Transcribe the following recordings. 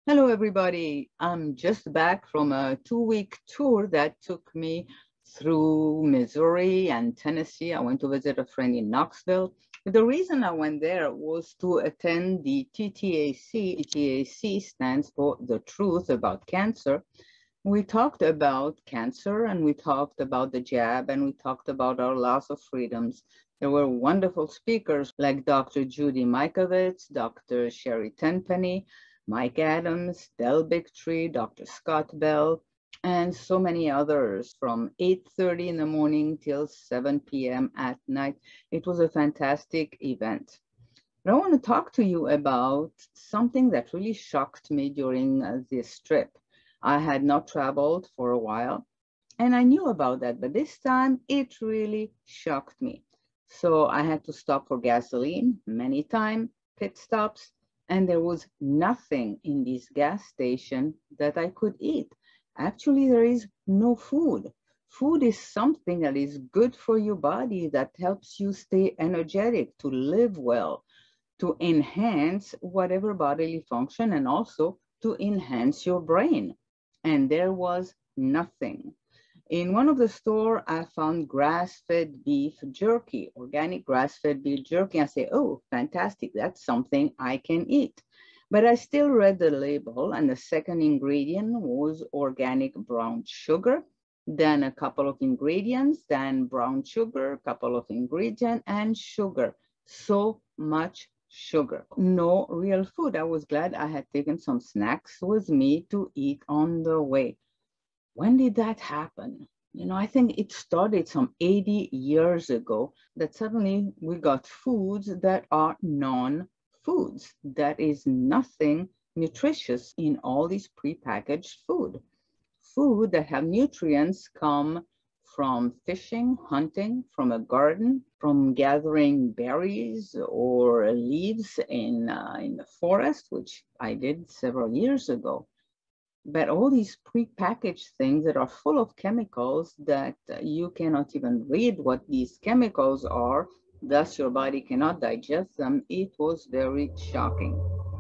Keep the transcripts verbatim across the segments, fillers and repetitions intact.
Hello, everybody. I'm just back from a two-week tour that took me through Missouri and Tennessee. I went to visit a friend in Knoxville. The reason I went there was to attend the T T A C. T T A C stands for The Truth About Cancer. We talked about cancer and we talked about the jab and we talked about our loss of freedoms. There were wonderful speakers like Doctor Judy Mikovits, Doctor Sherry Tenpenny, Mike Adams, Del Bigtree, Doctor Scott Bell, and so many others from eight thirty in the morning till seven p m at night. It was a fantastic event. But I want to talk to you about something that really shocked me during uh, this trip. I had not traveled for a while, and I knew about that, but this time it really shocked me. So I had to stop for gasoline many times, pit stops, and there was nothing in this gas station that I could eat. Actually, there is no food. Food is something that is good for your body, that helps you stay energetic, to live well, to enhance whatever bodily function, and also to enhance your brain. And there was nothing. In one of the store, I found grass-fed beef jerky, organic grass-fed beef jerky. I say, oh, fantastic, that's something I can eat. But I still read the label, and the second ingredient was organic brown sugar, then a couple of ingredients, then brown sugar, a couple of ingredients, and sugar. So much sugar. No real food. I was glad I had taken some snacks with me to eat on the way. When did that happen? You know, I think it started some eighty years ago that suddenly we got foods that are non-foods. That is nothing nutritious in all these prepackaged food. Food that have nutrients come from fishing, hunting, from a garden, from gathering berries or leaves in, uh, in the forest, which I did several years ago. But all these prepackaged things that are full of chemicals that uh, you cannot even read what these chemicals are, thus your body cannot digest them, it was very shocking.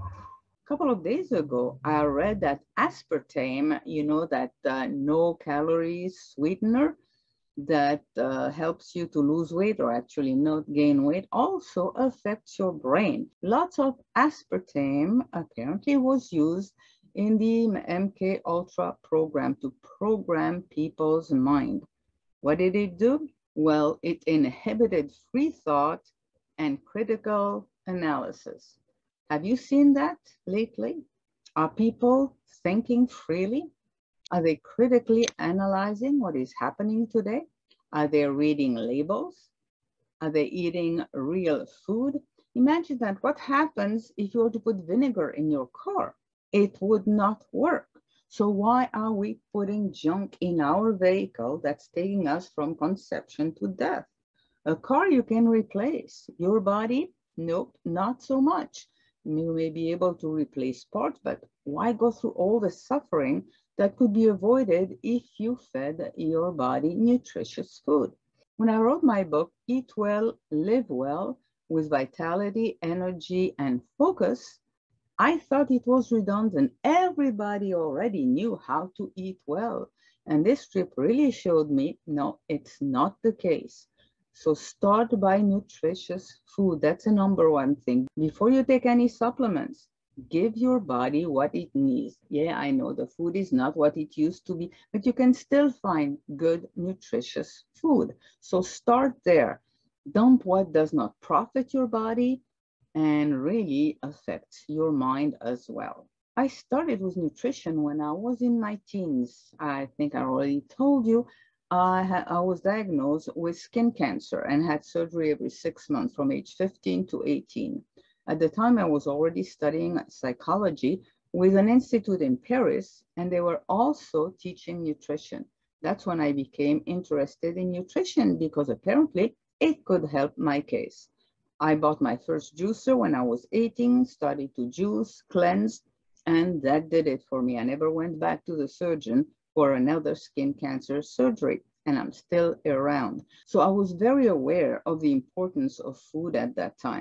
A couple of days ago, I read that aspartame, you know, that uh, no calories sweetener that uh, helps you to lose weight or actually not gain weight, also affects your brain. Lots of aspartame apparently was used in the M K Ultra program to program people's mind. What did it do? Well, it inhibited free thought and critical analysis. Have you seen that lately? Are people thinking freely? Are they critically analyzing what is happening today? Are they reading labels? Are they eating real food? Imagine that what happens if you were to put vinegar in your car? It would not work. So why are we putting junk in our vehicle that's taking us from conception to death? A car you can replace. Your body, nope, not so much. You may be able to replace parts, but why go through all the suffering that could be avoided if you fed your body nutritious food? When I wrote my book, Eat Well, Live Well, with Vitality, Energy, and Focus, I thought it was redundant. Everybody already knew how to eat well. And this trip really showed me, no, it's not the case. So start by nutritious food. That's the number one thing. Before you take any supplements, give your body what it needs. Yeah, I know the food is not what it used to be, but you can still find good, nutritious food. So start there. Dump what does not profit your body and really affects your mind as well. I started with nutrition when I was in my teens. I think I already told you I, ha- I was diagnosed with skin cancer and had surgery every six months from age fifteen to eighteen. At the time, I was already studying psychology with an institute in Paris, and they were also teaching nutrition. That's when I became interested in nutrition because apparently it could help my case. I bought my first juicer when I was eighteen, started to juice, cleanse, and that did it for me. I never went back to the surgeon for another skin cancer surgery, and I'm still around. So I was very aware of the importance of food at that time.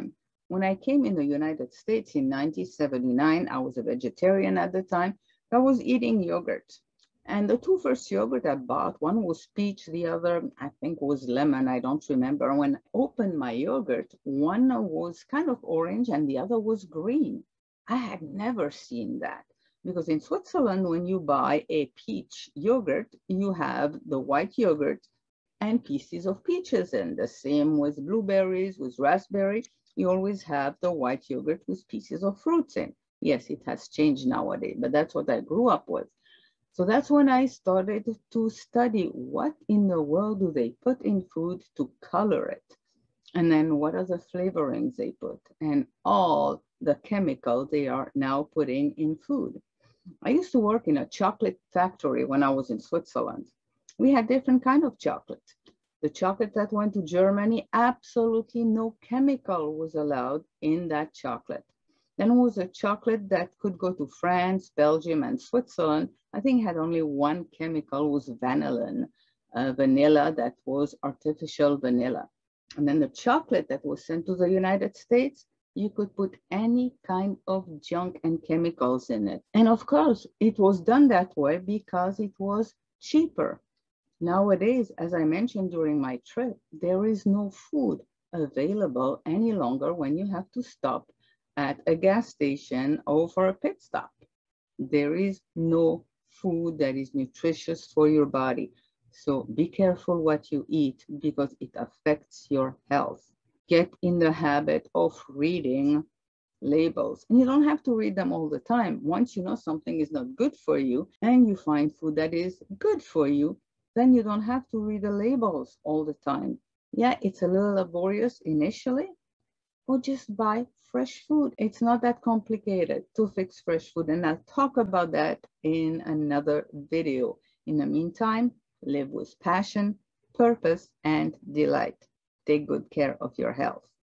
When I came in the United States in nineteen seventy-nine, I was a vegetarian at the time. I was eating yogurt. And the two first yogurt I bought, one was peach, the other I think was lemon, I don't remember. When I opened my yogurt, one was kind of orange and the other was green. I had never seen that. Because in Switzerland, when you buy a peach yogurt, you have the white yogurt and pieces of peaches in. The same with blueberries, with raspberry. You always have the white yogurt with pieces of fruits in. Yes, it has changed nowadays, but that's what I grew up with. So that's when I started to study what in the world do they put in food to color it? And then what are the flavorings they put? And all the chemicals they are now putting in food. I used to work in a chocolate factory when I was in Switzerland. We had different kind of chocolate. The chocolate that went to Germany, absolutely no chemical was allowed in that chocolate. Then was a chocolate that could go to France, Belgium, and Switzerland. I think had only one chemical, was vanillin, uh, vanilla that was artificial vanilla. And then the chocolate that was sent to the United States, you could put any kind of junk and chemicals in it. And of course, it was done that way because it was cheaper. Nowadays, as I mentioned during my trip, there is no food available any longer when you have to stop at a gas station or for a pit stop. There is no food that is nutritious for your body. So be careful what you eat because it affects your health. Get in the habit of reading labels. And you don't have to read them all the time. Once you know something is not good for you and you find food that is good for you, then you don't have to read the labels all the time. Yeah, it's a little laborious initially, or just buy fresh food. It's not that complicated to fix fresh food. And I'll talk about that in another video. In the meantime, live with passion, purpose, and delight. Take good care of your health.